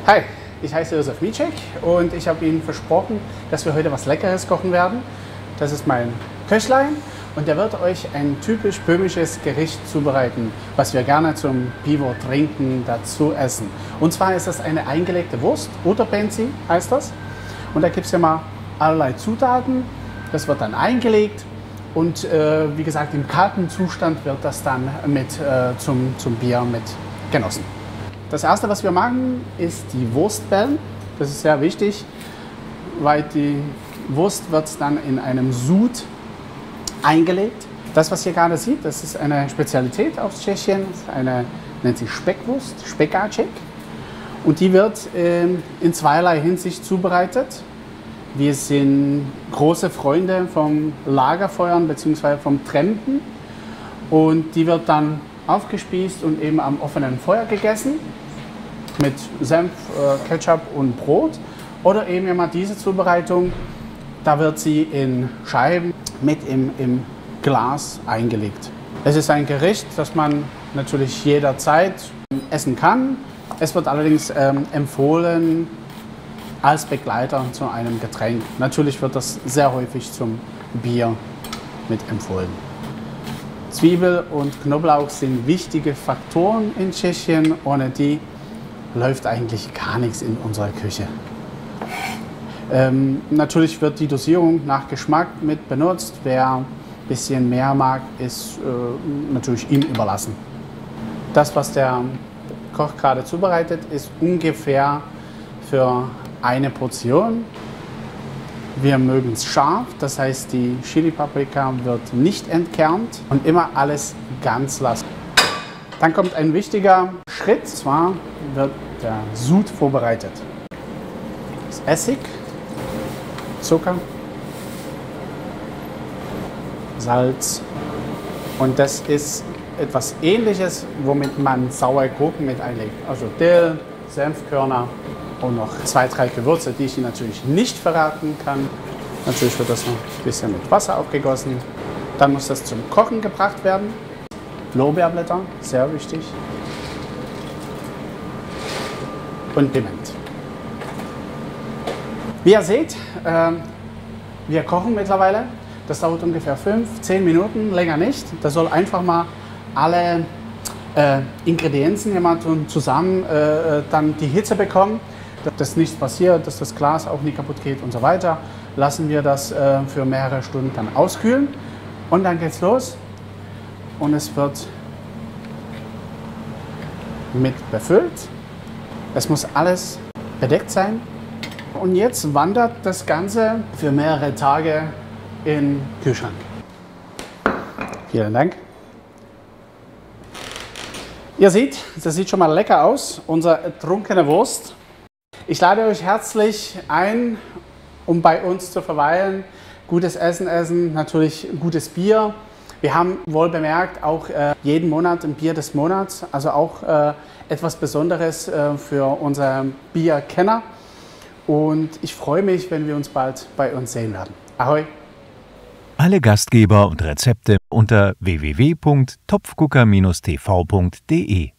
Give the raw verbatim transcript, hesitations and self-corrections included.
Hi, ich heiße Josef Micek und ich habe Ihnen versprochen, dass wir heute was Leckeres kochen werden. Das ist mein Köchlein und der wird euch ein typisch böhmisches Gericht zubereiten, was wir gerne zum Pivo trinken dazu essen. Und zwar ist das eine eingelegte Wurst, Uterpenzi heißt das. Und da gibt es ja mal allerlei Zutaten. Das wird dann eingelegt und äh, wie gesagt im kalten Zustand wird das dann mit, äh, zum, zum Bier mit genossen. Das erste, was wir machen, ist die Wurstbellen. Das ist sehr wichtig, weil die Wurst wird dann in einem Sud eingelegt. Das, was ihr gerade seht, das ist eine Spezialität aus Tschechien. Eine nennt sich Speckwurst, Spekáček. Und die wird äh, in zweierlei Hinsicht zubereitet. Wir sind große Freunde vom Lagerfeuern bzw. vom Trampen. Und die wird dann aufgespießt und eben am offenen Feuer gegessen mit Senf, äh, Ketchup und Brot. Oder eben immer diese Zubereitung, da wird sie in Scheiben mit im, im Glas eingelegt. Es ist ein Gericht, das man natürlich jederzeit essen kann. Es wird allerdings ähm, empfohlen als Begleiter zu einem Getränk. Natürlich wird das sehr häufig zum Bier mit empfohlen. Zwiebel und Knoblauch sind wichtige Faktoren in Tschechien. Ohne die läuft eigentlich gar nichts in unserer Küche. Ähm, natürlich wird die Dosierung nach Geschmack mit benutzt. Wer ein bisschen mehr mag, ist äh, natürlich ihm überlassen. Das, was der Koch gerade zubereitet, ist ungefähr für eine Portion. Wir mögen es scharf, das heißt, die Chili-Paprika wird nicht entkernt und immer alles ganz lassen. Dann kommt ein wichtiger Schritt, und zwar wird der Sud vorbereitet. Das Essig, Zucker, Salz und das ist etwas Ähnliches, womit man saure Gurken mit einlegt. Also Dill, Senfkörner und noch zwei, drei Gewürze, die ich Ihnen natürlich nicht verraten kann. Natürlich wird das noch ein bisschen mit Wasser aufgegossen. Dann muss das zum Kochen gebracht werden. Lorbeerblätter, sehr wichtig. Und Piment. Wie ihr seht, äh, wir kochen mittlerweile. Das dauert ungefähr fünf, zehn Minuten, länger nicht. Das soll einfach mal alle äh, Ingredienzen hier mal zusammen äh, dann die Hitze bekommen. Dass nichts passiert, dass das Glas auch nicht kaputt geht und so weiter, lassen wir das äh, für mehrere Stunden dann auskühlen und dann geht's los und es wird mit befüllt. Es muss alles bedeckt sein und jetzt wandert das Ganze für mehrere Tage in den Kühlschrank. Vielen Dank. Ihr seht, das sieht schon mal lecker aus, unsere trunkene Wurst. Ich lade euch herzlich ein, um bei uns zu verweilen. Gutes Essen essen, natürlich gutes Bier. Wir haben wohl bemerkt, auch äh, jeden Monat ein Bier des Monats, also auch äh, etwas Besonderes äh, für unsere Bierkenner. Und ich freue mich, wenn wir uns bald bei uns sehen werden. Ahoi! Alle Gastgeber und Rezepte unter w w w punkt topfgucker Bindestrich t v punkt de